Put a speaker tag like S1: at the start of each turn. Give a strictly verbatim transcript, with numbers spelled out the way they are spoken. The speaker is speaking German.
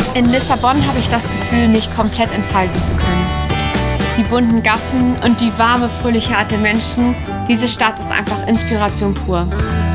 S1: In Lissabon habe ich das Gefühl, mich komplett entfalten zu können. Die bunten Gassen und die warme, fröhliche Art der Menschen, diese Stadt ist einfach Inspiration pur.